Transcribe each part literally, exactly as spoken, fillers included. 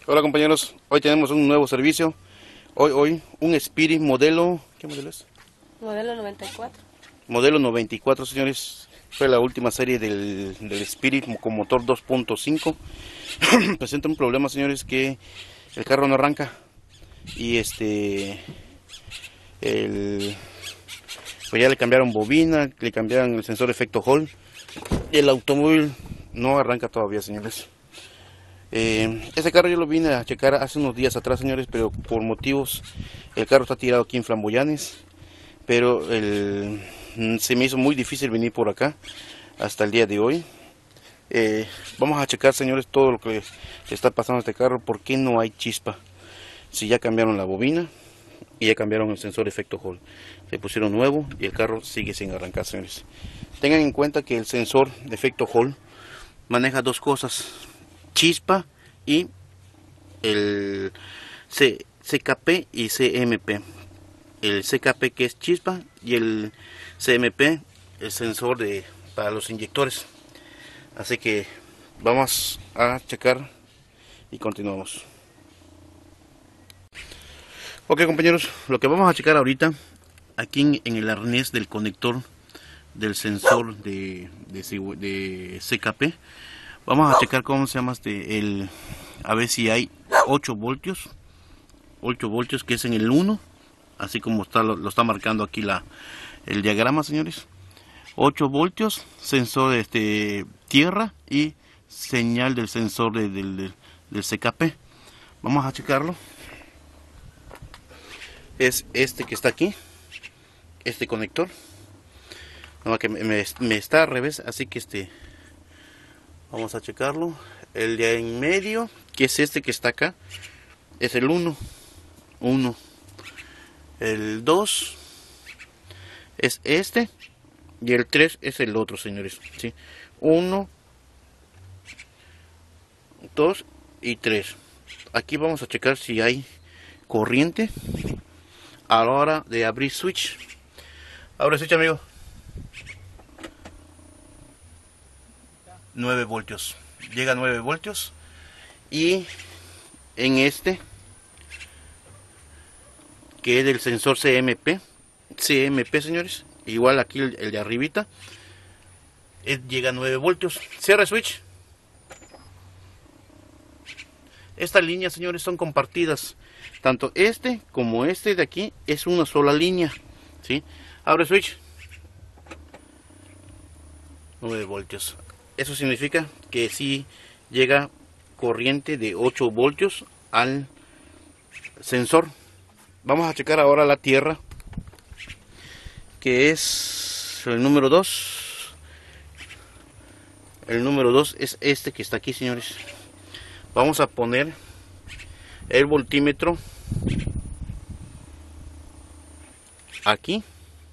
Hola compañeros, hoy tenemos un nuevo servicio. Hoy, hoy, un Spirit modelo, ¿qué modelo es? Modelo noventa y cuatro. Modelo noventa y cuatro, señores. Fue la última serie del, del Spirit con motor dos punto cinco. Presenta un problema, señores, que el carro no arranca. Y este, el, pues ya le cambiaron bobina, le cambiaron el sensor efecto Hall. Y el automóvil no arranca todavía, señores. Eh, este carro yo lo vine a checar hace unos días atrás, señores, pero por motivos, el carro está tirado aquí en Flamboyanes, pero el, se me hizo muy difícil venir por acá hasta el día de hoy. Eh, vamos a checar, señores, todo lo que le está pasando a este carro, por qué no hay chispa, si ya cambiaron la bobina y ya cambiaron el sensor efecto Hall, le pusieron nuevo y el carro sigue sin arrancar, señores. Tengan en cuenta que el sensor de efecto Hall maneja dos cosas: chispa y el C, CKP y C M P. El C K P, que es chispa, y el C M P, el sensor de para los inyectores. Así que vamos a checar y continuamos. Ok compañeros, lo que vamos a checar ahorita aquí en, en el arnés del conector del sensor de, de, de C K P. Vamos a checar cómo se llama este, el, a ver si hay ocho voltios, ocho voltios, que es en el uno, así como está, lo, lo está marcando aquí la, el diagrama, señores. ocho voltios, sensor este, tierra y señal del sensor de, del, del, del C K P. Vamos a checarlo. Es este que está aquí, este conector. No, que me, me, me está al revés, así que este... vamos a checarlo. El de en medio, que es este que está acá, es el uno. uno. El dos es este. Y el tres es el otro, señores. ¿Sí? uno, dos y tres. Aquí vamos a checar si hay corriente a la hora de abrir switch. Abre switch, amigo. nueve voltios. Llega a nueve voltios. Y en este, que es del sensor C M P, C M P, señores, igual aquí el, el de arribita, es, llega a nueve voltios. Cierra switch. Estas líneas, señores, son compartidas. Tanto este como este de aquí es una sola línea, ¿sí? Abre switch. nueve voltios. Eso significa que sí llega corriente de ocho voltios al sensor. Vamos a checar ahora la tierra, que es el número dos. El número dos es este que está aquí, señores. Vamos a poner el voltímetro aquí,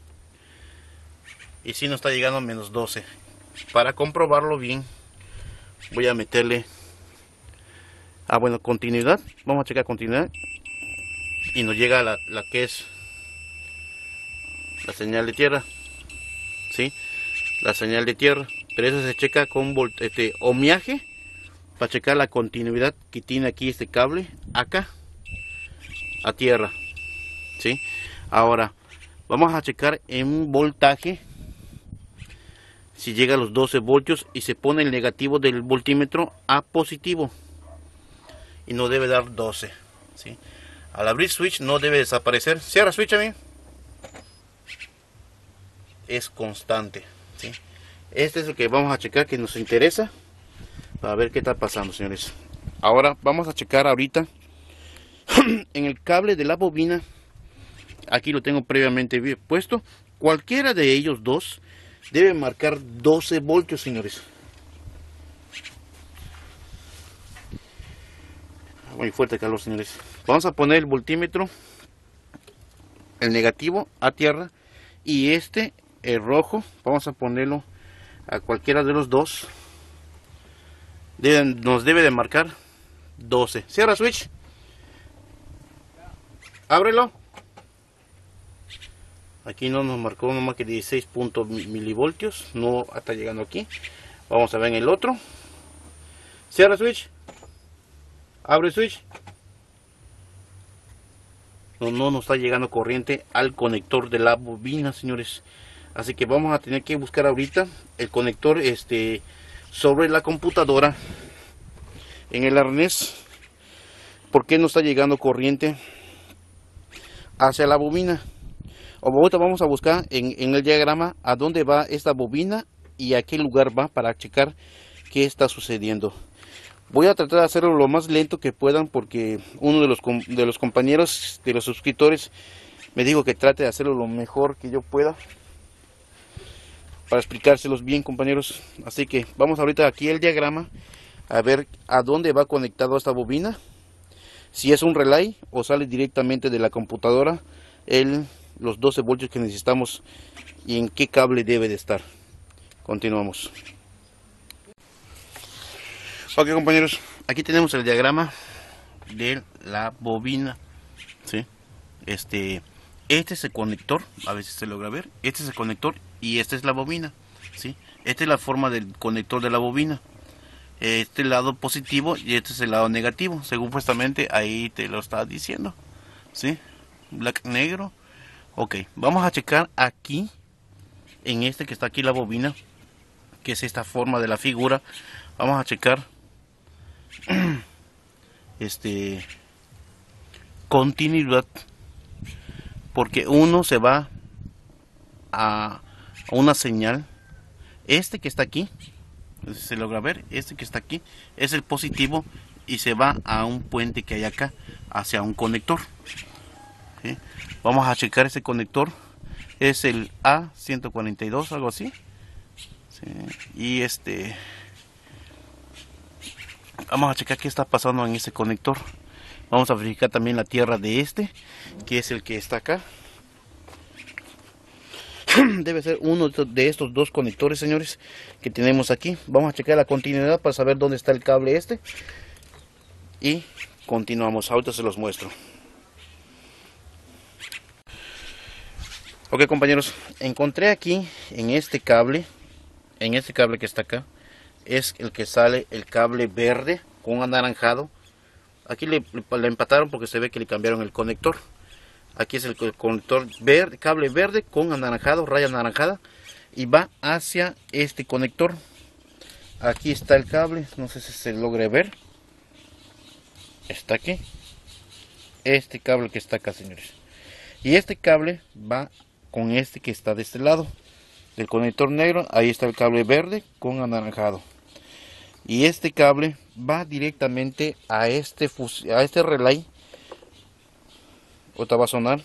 y si nos está llegando a menos doce. Para comprobarlo bien, voy a meterle, ah bueno, continuidad. Vamos a checar continuidad y nos llega la, la que es la señal de tierra, ¿sí? La señal de tierra, pero eso se checa con este, ohmiaje, para checar la continuidad que tiene aquí este cable acá a tierra, ¿sí? Ahora vamos a checar en voltaje si llega a los doce voltios y se pone el negativo del voltímetro a positivo, y no debe dar doce, ¿sí? Al abrir switch no debe desaparecer. Cierra switch, a mí. Es constante, ¿sí? Este es el que vamos a checar, que nos interesa, para ver qué está pasando, señores. Ahora vamos a checar ahorita en el cable de la bobina. Aquí lo tengo previamente puesto. Cualquiera de ellos dos debe marcar doce voltios, señores. Muy fuerte el calor, señores. Vamos a poner el voltímetro, el negativo a tierra, y este, el rojo, vamos a ponerlo a cualquiera de los dos. Deben, nos debe de marcar doce. Cierra switch. Ábrelo. Aquí no nos marcó nomás que dieciséis milivoltios, no está llegando aquí. Vamos a ver en el otro. Cierra switch. Abre switch. No, no nos está llegando corriente al conector de la bobina, señores. Así que vamos a tener que buscar ahorita el conector este sobre la computadora en el arnés. ¿Por qué no está llegando corriente hacia la bobina? O ahorita vamos a buscar en, en el diagrama a dónde va esta bobina y a qué lugar va para checar qué está sucediendo. Voy a tratar de hacerlo lo más lento que puedan porque uno de los, de los compañeros, de los suscriptores, me dijo que trate de hacerlo lo mejor que yo pueda para explicárselos bien, compañeros. Así que vamos ahorita aquí el diagrama a ver a dónde va conectado esta bobina, si es un relay o sale directamente de la computadora el, los doce voltios que necesitamos y en qué cable debe de estar. Continuamos. Ok, compañeros, aquí tenemos el diagrama de la bobina, ¿sí? Este, este es el conector, a ver si se logra ver. Este es el conector y esta es la bobina, ¿sí? Esta es la forma del conector de la bobina. Este lado positivo y este es el lado negativo, según supuestamente ahí te lo está diciendo, ¿sí? Black, negro. Ok, vamos a checar aquí, en este que está aquí la bobina, que es esta forma de la figura. Vamos a checar este continuidad, porque uno se va a una señal. Este que está aquí, si se logra ver, este que está aquí es el positivo y se va a un puente que hay acá hacia un conector, ¿sí? Vamos a checar ese conector, es el A ciento cuarenta y dos, algo así, ¿sí? Y este vamos a checar qué está pasando en ese conector. Vamos a verificar también la tierra de este, que es el que está acá. Debe ser uno de estos dos conectores, señores, que tenemos aquí. Vamos a checar la continuidad para saber dónde está el cable este. Y continuamos, ahorita se los muestro. Ok, compañeros, encontré aquí en este cable, en este cable que está acá, es el que sale el cable verde con anaranjado. Aquí le, le empataron porque se ve que le cambiaron el conector. Aquí es el conector verde, cable verde con anaranjado, raya anaranjada, y va hacia este conector. Aquí está el cable, no sé si se logre ver. Está aquí. Este cable que está acá, señores. Y este cable va con este que está de este lado. Del conector negro, ahí está el cable verde con anaranjado. Y este cable va directamente a este, a este relay. Otra va a sonar.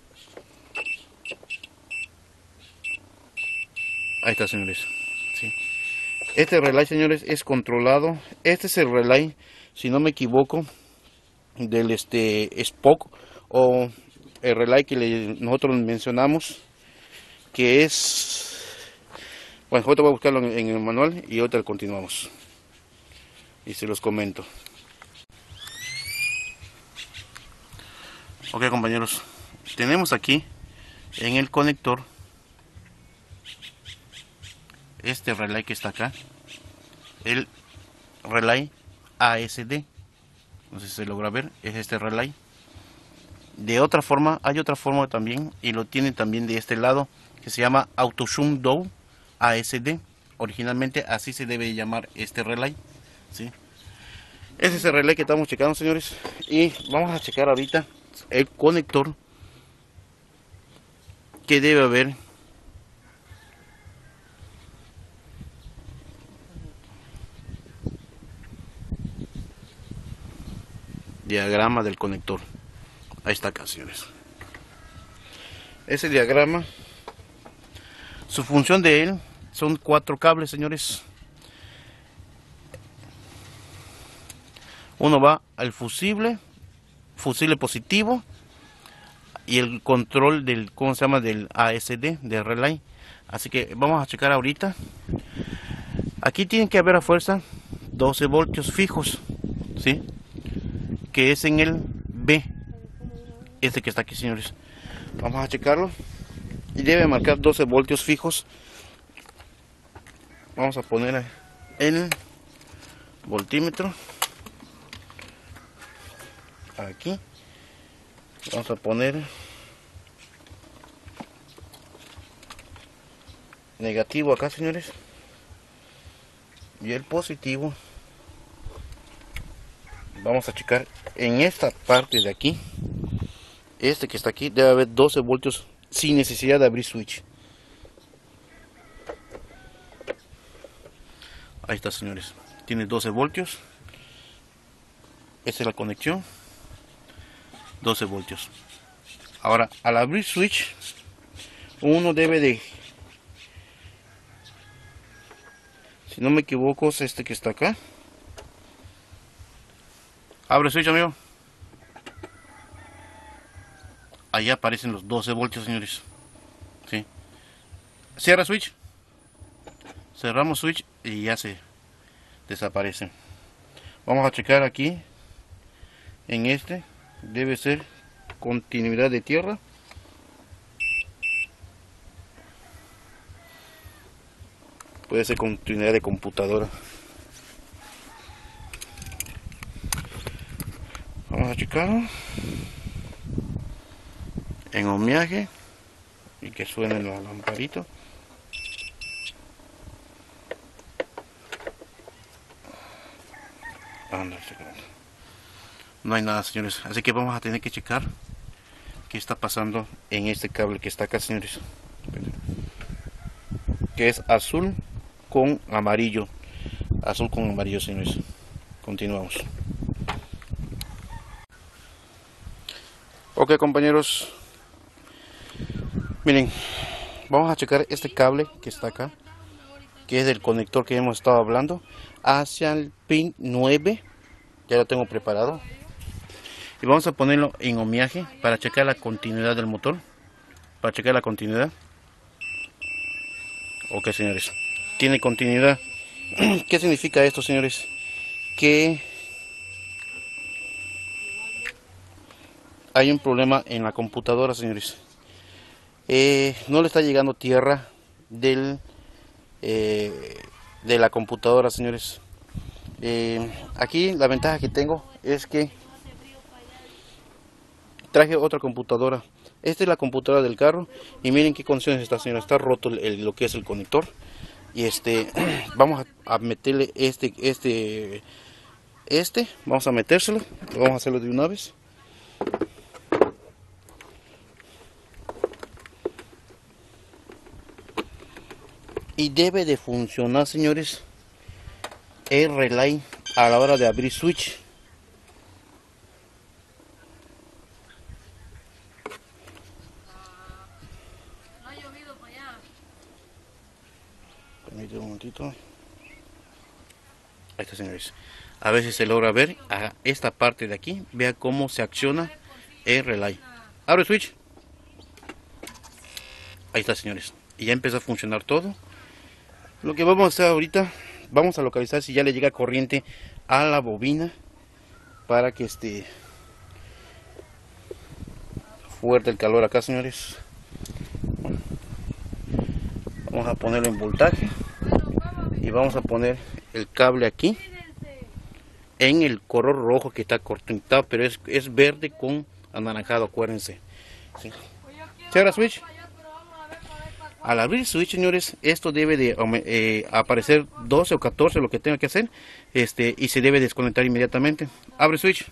Ahí está, señores. ¿Sí? Este relay, señores, es controlado. Este es el relay, si no me equivoco, del este Spock, o el relay que le, nosotros mencionamos, que es... Bueno, ahorita voy a buscarlo en, en el manual y ahorita continuamos. Y se los comento. Ok, compañeros, tenemos aquí en el conector este relay que está acá, el relay A S D. No sé si se logra ver, es este relay. De otra forma, hay otra forma también, y lo tienen también de este lado, que se llama Autosum Dow A S D. Originalmente así se debe llamar este relay, ¿sí? Ese es el relay que estamos checando, señores, y vamos a checar ahorita el conector que debe haber diagrama del conector. Ahí está acá, señores. Ese diagrama, su función de él son cuatro cables, señores. Uno va al fusible, fusible positivo, y el control del, ¿cómo se llama?, del A S D, del relay. Así que vamos a checar ahorita. Aquí tienen que haber a fuerza doce voltios fijos, ¿sí? Que es en el B, este que está aquí, señores. Vamos a checarlo y debe marcar doce voltios fijos. Vamos a poner el voltímetro. aquí. Vamos a poner negativo acá, señores, y el positivo vamos a checar en esta parte de aquí. Este que está aquí debe haber doce voltios sin necesidad de abrir switch. Ahí está, señores, tiene doce voltios. Esta es la conexión, doce voltios. Ahora, al abrir switch, uno debe de, si no me equivoco, es este que está acá. Abre switch, amigo. Ahí aparecen los doce voltios, señores. ¿Sí? Cierra switch. Cerramos switch y ya se desaparece. Vamos a checar aquí. En este debe ser continuidad de tierra. Puede ser continuidad de computadora. Vamos a checarlo en ohmiaje y que suene la lamparita. Anda, no hay nada, señores, así que vamos a tener que checar qué está pasando en este cable que está acá, señores, que es azul con amarillo. Azul con amarillo, señores. Continuamos. Ok, compañeros, miren, vamos a checar este cable que está acá, que es del conector que hemos estado hablando, hacia el pin nueve. Ya lo tengo preparado y vamos a ponerlo en ohmiaje para checar la continuidad del motor, para checar la continuidad. Ok, señores, tiene continuidad. ¿Qué significa esto, señores? Que hay un problema en la computadora, señores. Eh, no le está llegando tierra del eh, de la computadora, señores. Eh, aquí la ventaja que tengo es que traje otra computadora. Esta es la computadora del carro y miren qué condiciones está, señora. Está roto el, el, lo que es el conector. Y este vamos a, a meterle este este este vamos a metérselo. Vamos a hacerlo de una vez. Y debe de funcionar, señores, el relay a la hora de abrir switch. Permítame un momentito. Ahí está, señores. A ver si se logra ver a esta parte de aquí. Vea cómo se acciona el relay. Abre switch. Ahí está, señores. Y ya empezó a funcionar todo. Lo que vamos a hacer ahorita, vamos a localizar si ya le llega corriente a la bobina para que esté fuerte el calor acá, señores. Vamos a ponerlo en voltaje y vamos a poner el cable aquí en el color rojo que está cortado, pero es, es verde con anaranjado, acuérdense. ¿Sí? Cierra switch. Al abrir switch, señores, esto debe de eh, aparecer doce o catorce, lo que tenga que hacer, este, y se debe desconectar inmediatamente. Abre switch.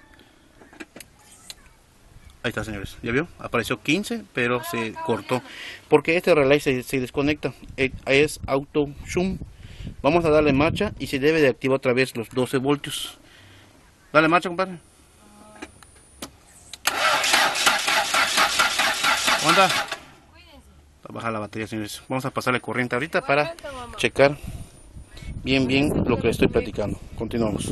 Ahí está, señores, ya vio, apareció quince, pero se cortó porque este relay se, se desconecta. Es auto zoom. Vamos a darle marcha y se debe de activar otra vez los doce voltios. Dale marcha, compadre. ¿Onda? A bajar la batería, señores. Vamos a pasarle corriente ahorita para checar bien bien lo que le estoy platicando. Continuamos.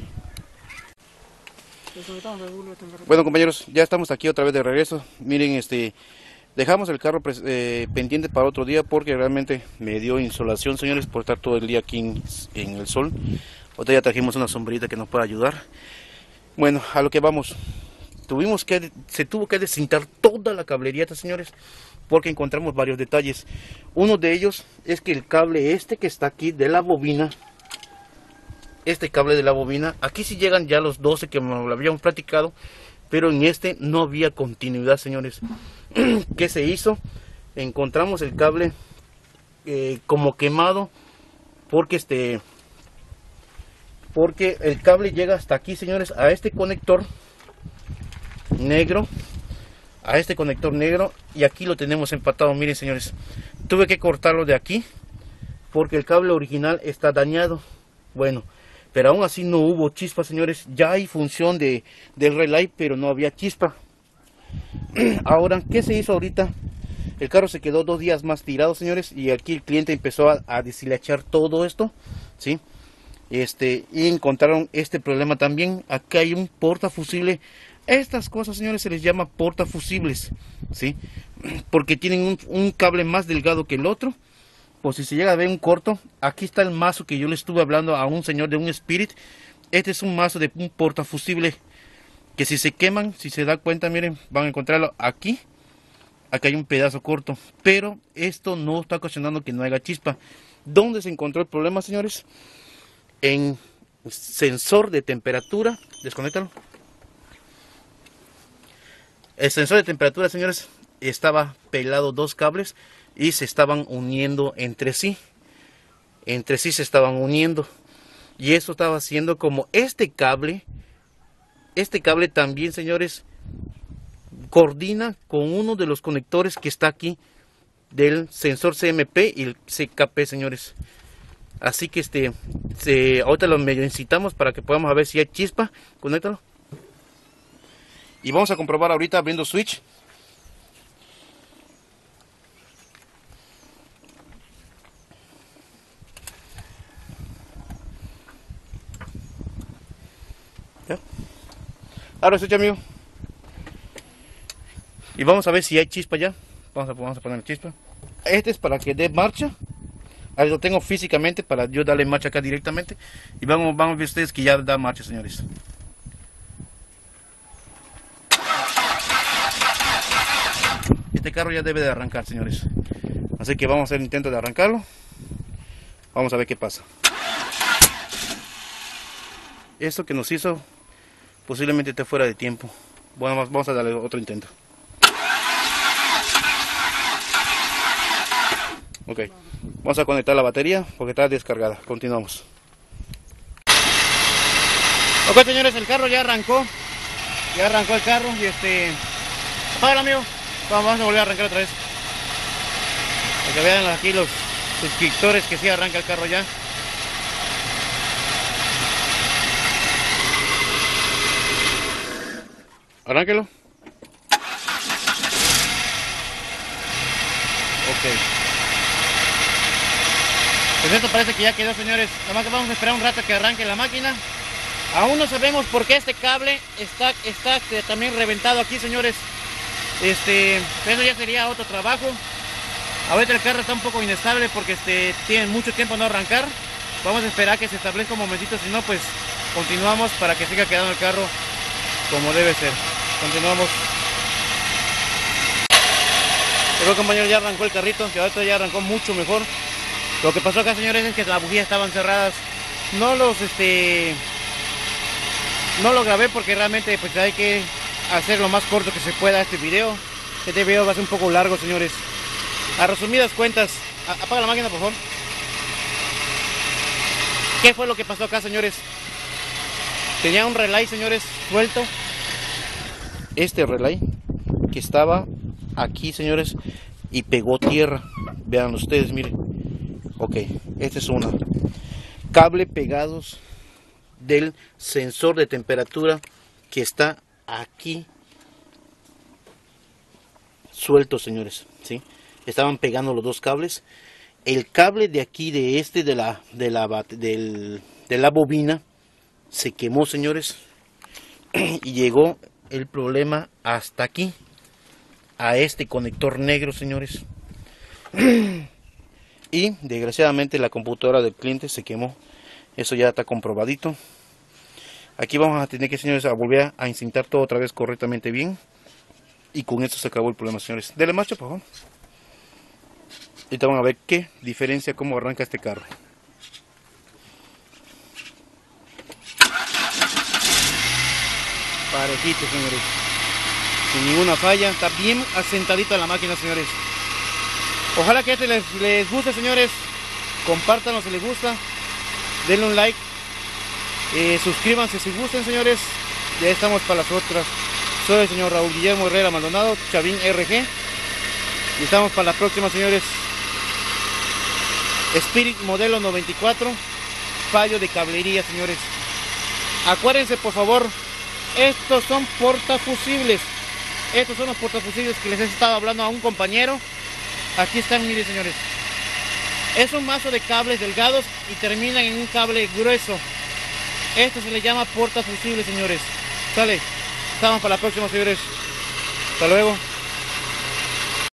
Bueno, compañeros, ya estamos aquí otra vez de regreso. Miren, este dejamos el carro eh, pendiente para otro día porque realmente me dio insolación, señores, por estar todo el día aquí en, en el sol. Ahorita ya trajimos una sombrita que nos puede ayudar. Bueno, a lo que vamos. Tuvimos que, se tuvo que desintar toda la cablería, señores, porque encontramos varios detalles. Uno de ellos es que el cable este que está aquí de la bobina este cable de la bobina. Aquí sí llegan ya los doce que nos lo habíamos platicado, pero en este no había continuidad, señores. ¿Qué se hizo? Encontramos el cable eh, como quemado, porque este porque el cable llega hasta aquí, señores, a este conector negro, a este conector negro, y aquí lo tenemos empatado. Miren, señores, tuve que cortarlo de aquí porque el cable original está dañado. Bueno, pero aún así no hubo chispa, señores. Ya hay función de, del relay, pero no había chispa. Ahora, ¿qué se hizo ahorita? El carro se quedó dos días más tirado, señores, y aquí el cliente empezó a, a deshilachar todo esto, ¿sí? Este, y encontraron este problema también. Acá hay un portafusible. Estas cosas, señores, se les llama portafusibles, ¿sí? Porque tienen un, un cable más delgado que el otro. Por si se llega a ver un corto, aquí está el mazo que yo le estuve hablando a un señor de un Spirit. Este es un mazo de un portafusible que si se queman, si se da cuenta, miren, van a encontrarlo aquí. Acá hay un pedazo corto, pero esto no está ocasionando que no haya chispa. ¿Dónde se encontró el problema, señores? En sensor de temperatura. Desconéctalo. El sensor de temperatura, señores, estaba pelado dos cables y se estaban uniendo entre sí. Entre sí se estaban uniendo. Y eso estaba haciendo como este cable. Este cable también, señores, coordina con uno de los conectores que está aquí del sensor C M P y el C K P, señores. Así que este se, ahorita lo medio incitamos para que podamos ver si hay chispa. Conéctalo. Y vamos a comprobar ahorita abriendo switch. ¿Ya? Ahora switch, amigo. Y vamos a ver si hay chispa ya. Vamos a, vamos a poner chispa. Este es para que dé marcha. Ahí lo tengo físicamente para yo darle marcha acá directamente. Y vamos, vamos a ver ustedes que ya da marcha, señores. Este carro ya debe de arrancar, señores. Así que vamos a hacer el intento de arrancarlo. Vamos a ver qué pasa. Esto que nos hizo posiblemente esté fuera de tiempo. Bueno, vamos a darle otro intento. Ok, vamos a conectar la batería porque está descargada. Continuamos. Ok, señores, el carro ya arrancó. Ya arrancó el carro y este... Apágalo, amigo. Vamos a volver a arrancar otra vez. Para que vean aquí los suscriptores que sí arranca el carro ya. Arránquelo. Ok. Pues esto parece que ya quedó, señores. Nada más que vamos a esperar un rato que arranque la máquina. Aún no sabemos por qué este cable está, está también reventado aquí, señores. Este, eso ya sería otro trabajo. Ahorita el carro está un poco inestable porque este, tiene mucho tiempo no arrancar. Vamos a esperar que se establezca un momentito, si no pues continuamos para que siga quedando el carro como debe ser. Continuamos. El compañero ya arrancó el carrito, que ahorita ya arrancó mucho mejor. Lo que pasó acá, señores, es que las bujías estaban cerradas. No los este no lo grabé porque realmente pues hay que hacer lo más corto que se pueda este video. Este video va a ser un poco largo, señores. A resumidas cuentas, apaga la máquina, por favor. ¿Qué fue lo que pasó acá, señores? Tenía un relay, señores, suelto. Este relay que estaba aquí, señores, y pegó tierra. Vean ustedes, miren. Ok, esta es una. Cable pegados del sensor de temperatura que está aquí suelto, señores, ¿sí? Estaban pegando los dos cables. El cable de aquí, de este, de la, de la, del, de la bobina, se quemó, señores. Y llegó el problema hasta aquí, a este conector negro, señores. Y desgraciadamente la computadora del cliente se quemó. Eso ya está comprobadito. Aquí vamos a tener que, señores, a volver a incintar todo otra vez correctamente bien. Y con esto se acabó el problema, señores. Dele marcha, por favor. Ahorita vamos a ver qué diferencia, cómo arranca este carro. parejito, señores, sin ninguna falla. Está bien asentadita la máquina, señores. Ojalá que este les, les guste, señores. Compártanlo si les gusta, denle un like, eh, suscríbanse si gustan, señores. Ya estamos para las otras. Soy el señor Raúl Guillermo Herrera Maldonado, Chavín R G, y estamos para la próxima, señores. Spirit modelo noventa y cuatro, fallo de cablería, señores. Acuérdense, por favor, estos son portafusibles. Estos son los portafusibles que les he estado hablando a un compañero. Aquí están, miren, señores. Es un mazo de cables delgados y terminan en un cable grueso. Esto se le llama portafusible, señores. Sale. Estamos para la próxima, señores. Hasta luego.